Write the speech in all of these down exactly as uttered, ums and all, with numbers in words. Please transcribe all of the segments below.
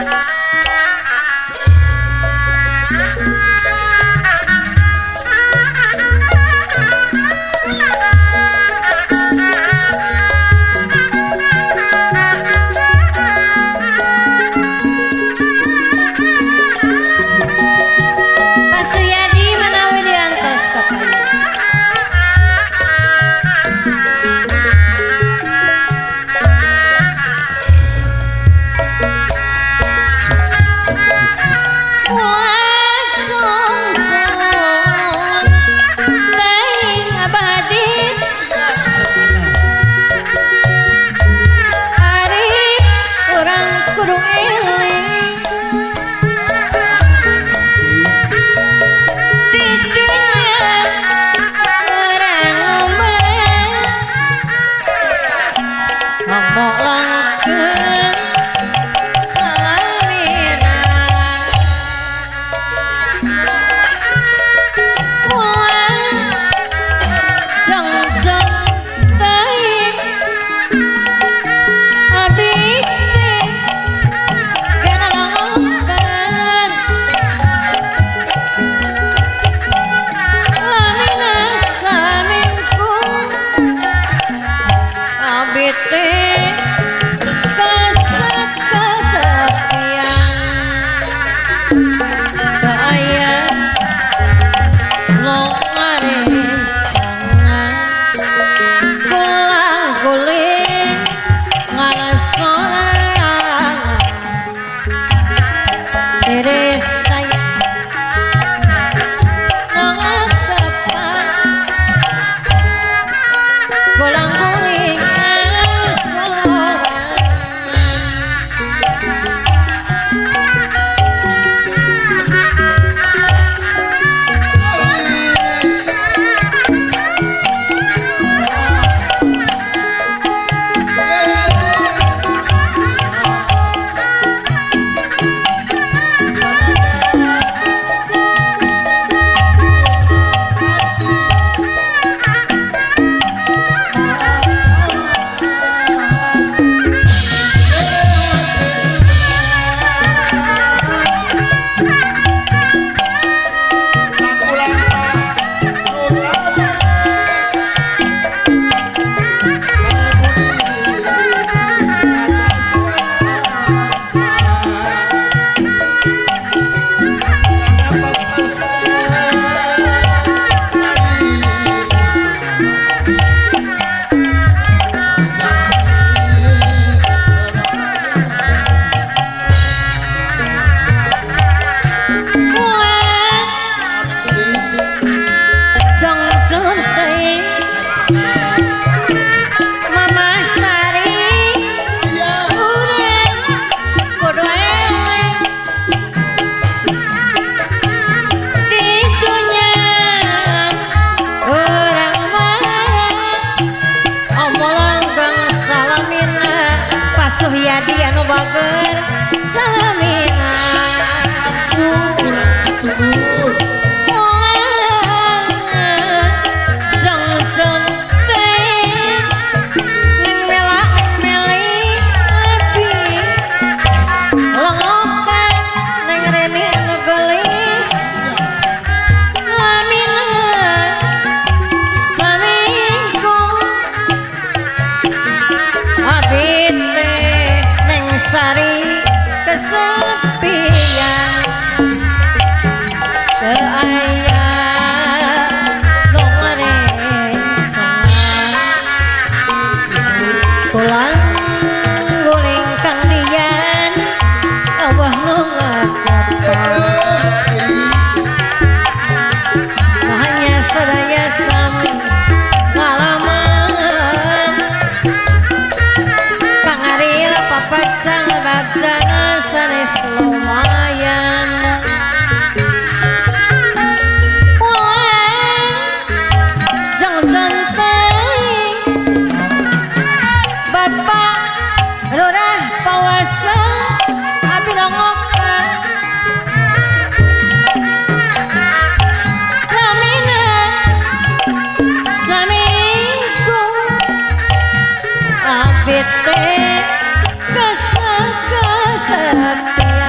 Suhyadi anu bager salamina kurang sedulur jang jonte ning mela meli abi lengokan ning rene anu gelis lamina saminggung abit sari kesepian ke ayah nongreca pulang guling kandian awah nongakapa hanya sadaya sami ngalaman pangaril papacang babjana sanes lumayan wah jangan santai bapak lurah pawasa abi longoka lamina saminggu abite kesepian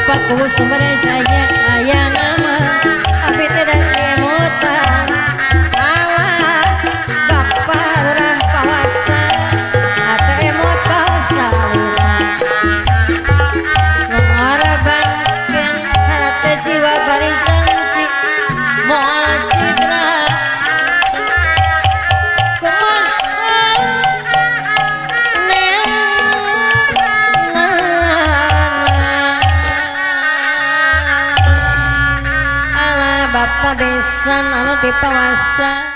Bapak ku sumber jaya ayah nama tapi tidak diemutan alah Bapak urah pawasa atau emota salira mengorbankan hati jiwa bari janji moal citra Bapak besan anu dipawasa